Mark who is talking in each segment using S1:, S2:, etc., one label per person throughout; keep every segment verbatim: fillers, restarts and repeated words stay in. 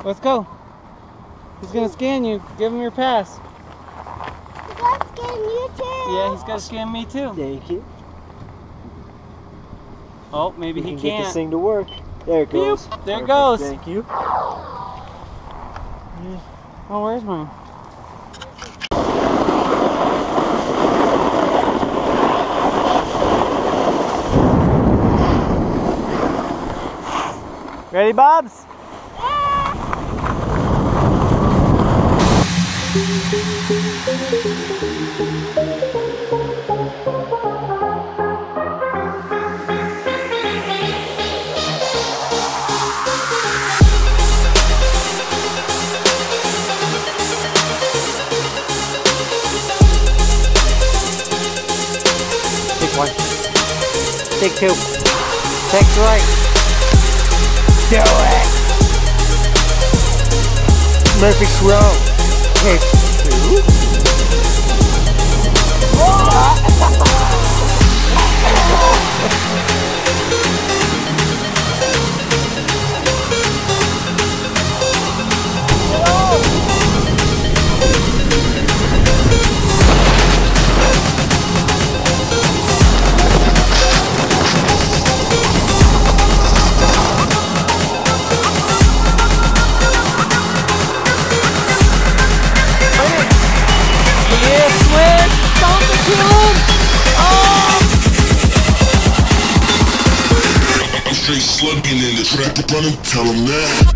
S1: Let's go. He's gonna scan you. Give him your pass.
S2: He's gonna scan you too.
S1: Yeah, he's gotta scan me too.
S3: Thank you.
S1: Oh, maybe
S3: we
S1: he
S3: can
S1: can't.
S3: get this thing to work. There it goes.
S1: Beep. There it
S3: Perfect.
S1: goes.
S3: Thank you.
S1: Oh, where's mine? Ready, Bobs? Take one. Take two. Take three. Do it! Murphy's Row. Take two.
S4: Straight slugging in the trap, run and tell them that.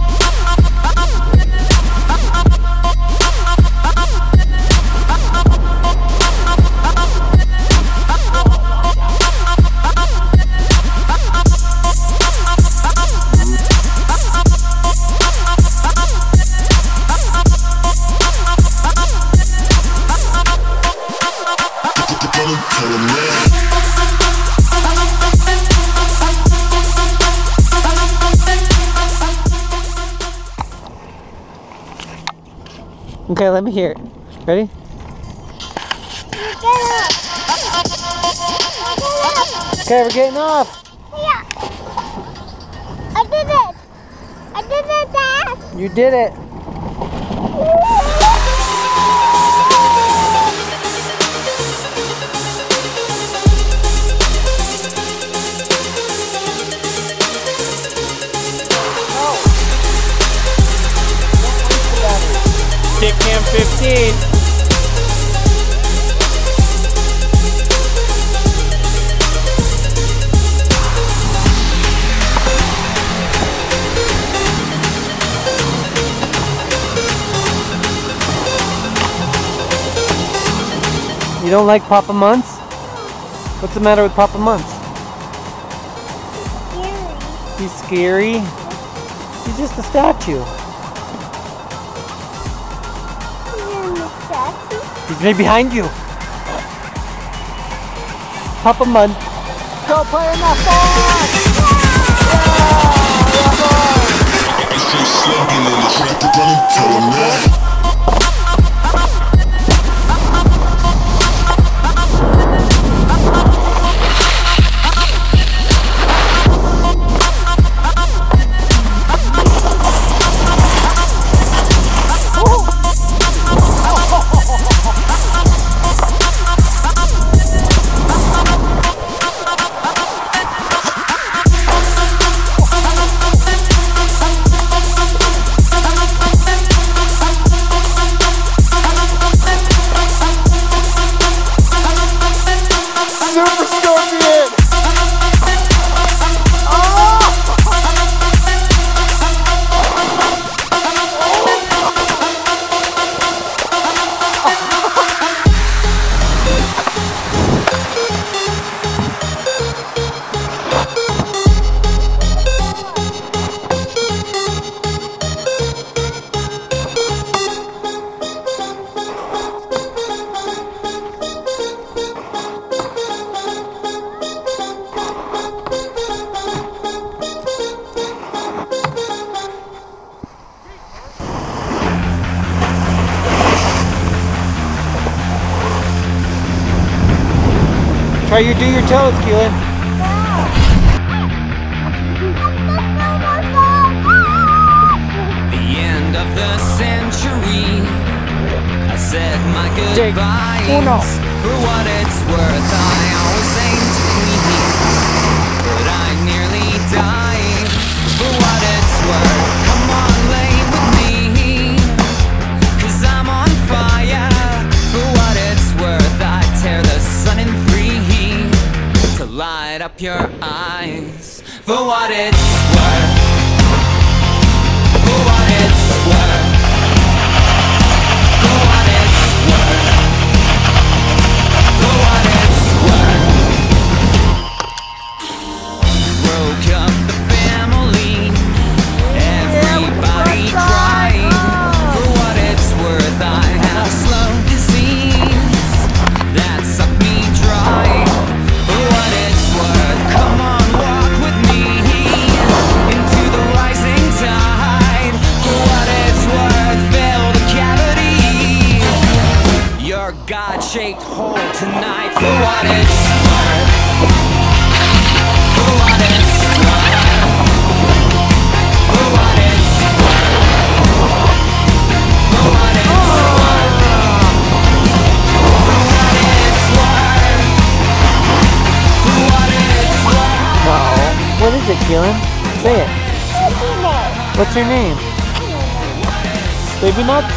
S4: Run and tell them that.
S1: Okay, let me hear it. Ready? Okay, we're getting off.
S2: Yeah. I did it. I did it, Dad.
S1: You did it. Kick cam fifteen. You don't like Papa Months? What's the matter with Papa Months?
S2: Scary.
S1: He's scary. He's just a statue. He's right behind you. Papa Munch. Go play in the farm! Yeah!
S4: Straight slugging in the trap, run and tell them that.
S1: Try you do your toes, Keelan.
S2: The
S5: the century. I said my goodbyes. For what it's worth, I always aim to please, but I nearly died. For what it's worth, come on, lay with me, 'cause I'm on fire. For what it's worth, I tear the sun in three to light up your eyes. For what it's worth, for what it's worth, for what it's worth, for what it's worth. Broke up the family, everybody cried. For what it's worth, I have slow disease that sucked me dry. For what it's worth, come on, walk with me into the rising tide. For what it's worth, fill the cavity, your God-shaped hole tonight. For what it's worth, for what it's worth, for what it's worth, for what it's worth, for what it's worth, for what it's worth.
S1: No. What is it, Keelan? Say it. What's your name? Baby Nuts?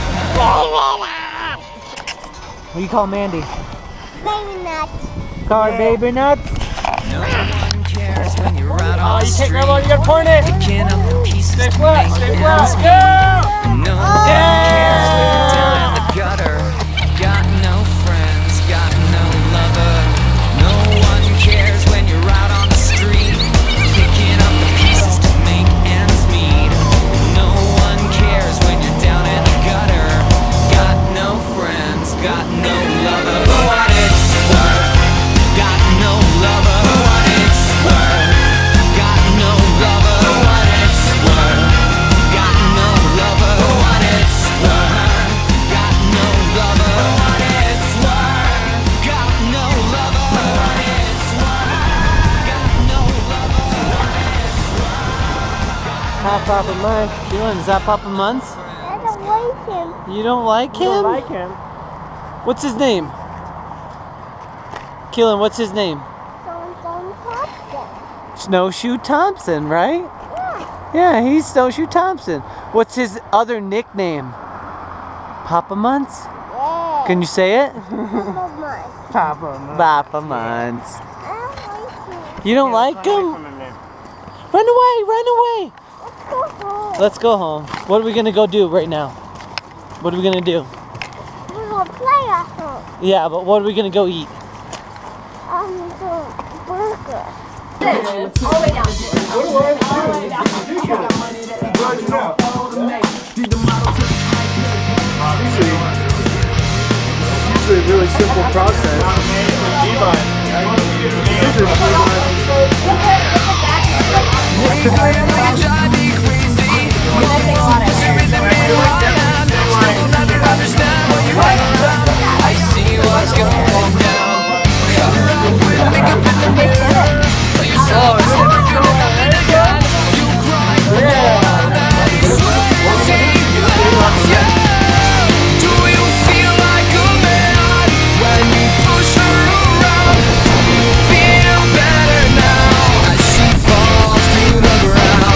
S1: What do you call Mandy?
S2: Baby nuts.
S1: Call her Baby Nuts?
S5: No one cares when you're out on the
S1: You
S5: street,
S1: can't grab on, you gotta point it!
S5: picking up the pieces
S1: Stay
S5: to
S1: flat,
S5: make
S1: stay
S5: ends
S1: flat!
S5: meet.
S1: Yeah!
S5: No one cares when you're down in the gutter, got no friends, got no lover. No one cares when you're out on the street, picking up the pieces to make ends meet. No one cares when you're down in the gutter, got no friends, got no lover. For what it's worth, got no lover. For what it's worth, got no lover. For what it's worth, got no lover. For what it's worth, got no lover. For what it's worth, got no lover. For what it's worth, got no lover. For what it's worth.
S1: Hi, Papa Munch. Keelan, is that Papa Munch?
S2: I don't like him.
S1: You don't like him?
S3: I like him.
S1: What's his name? Keelan, what's his name?
S2: Don't don't touch it.
S1: Snowshoe Thompson, right?
S2: Yeah.
S1: Yeah, he's Snowshoe Thompson. What's his other nickname? Papa Munch?
S2: Yeah.
S1: Can you say it?
S2: Papa Munch.
S3: Papa, man.
S1: Papa Munch.
S2: I don't like him.
S1: You don't like him? Run away, run away!
S2: Let's go home.
S1: Let's go home. What are we gonna go do right now? What are we gonna do?
S2: We're gonna play at home.
S1: Yeah, but what are we gonna go eat?
S2: Um, the burger.
S3: Usually a really simple process.
S5: I see what's going down. Cover up with makeup in the mirror. Tell yourself it's never gonna happen again. You cry for more than he swears he loves you. Do you feel like a man when you push her around? Do you feel better now as she falls to the ground?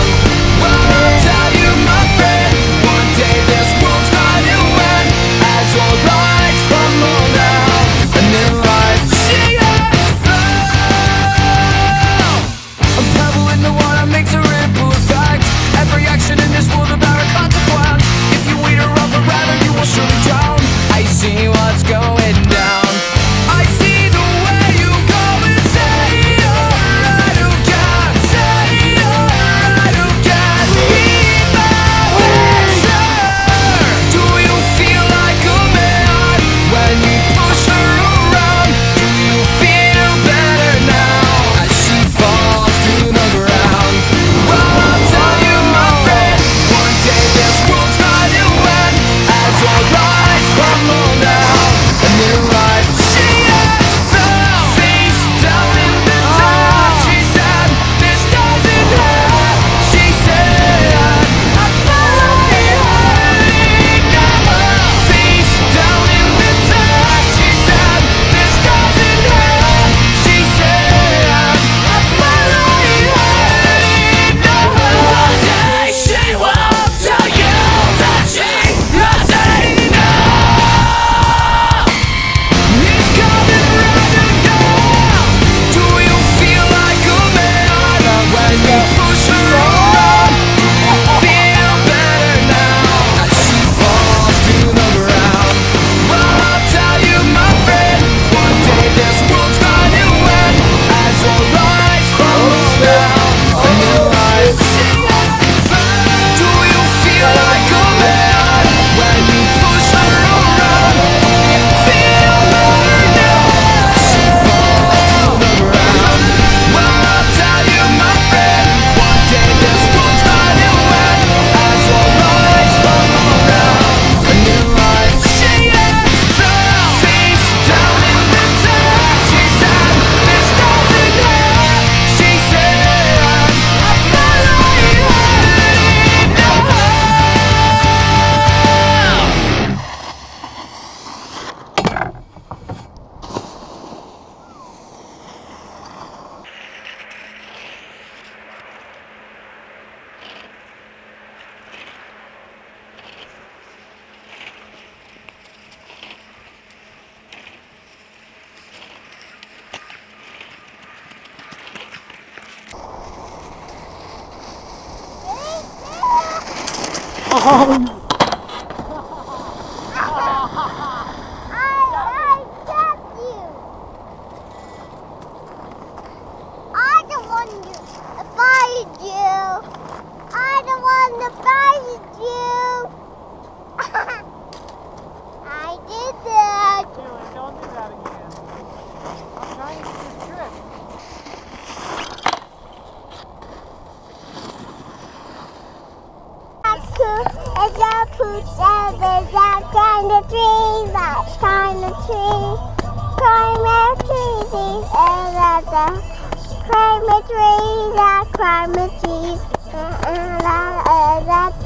S2: It's a pooch and there's a kind of tree, that kind of tree. Climb a tree, and that's a climb a tree, that climb a tree, and that's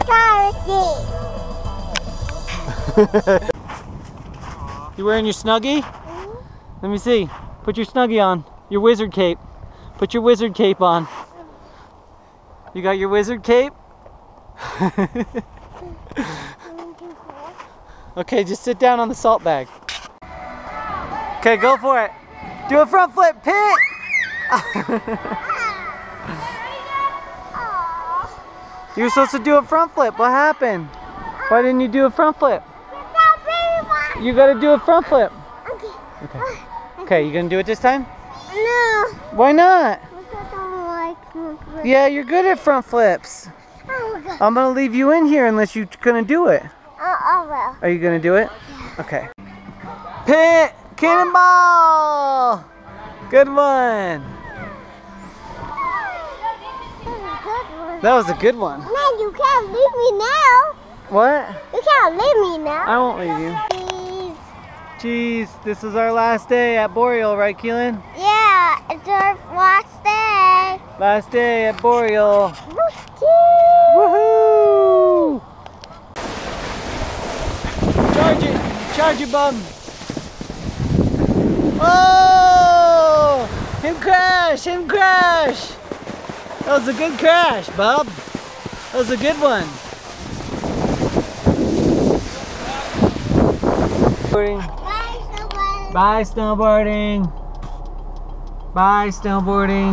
S2: a tree.
S1: You wearing your Snuggie?
S2: Mm-hmm.
S1: Let me see. Put your Snuggie on. Your wizard cape. Put your wizard cape on. You got your wizard cape? Okay, just sit down on the salt bag. Okay, go for it. Do a front flip, Pit! You were supposed to do a front flip. What happened? Why didn't you do a front flip? You gotta do a front flip.
S2: Okay.
S1: Okay. Okay, you gonna do it this time?
S2: No.
S1: Why not?
S2: Because I don't like front flips.
S1: Yeah, you're good at front flips.
S2: Oh my God.
S1: I'm gonna leave you in here unless you're gonna do it.
S2: Uh, I will.
S1: Are you gonna do it? Okay. Pit! Cannonball! Good one.
S2: That was a good one.
S1: That was a good one.
S2: Man, you can't leave me now.
S1: What?
S2: You can't leave me now.
S1: I won't leave you.
S2: Please.
S1: Jeez, this is our last day at Boreal, right, Keelan?
S2: Yeah, it's our last day.
S1: Last day at Boreal.
S2: Woo-hoo.
S1: Woohoo! Charge it! Charge it, bum! Oh! Him crash! Him crash! That was a good crash, bub. That was a good one.
S2: Bye, somebody.
S1: Bye, snowboarding. Bye, snowboarding.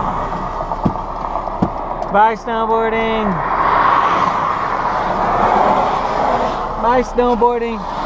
S1: Bye, snowboarding. Bye, snowboarding.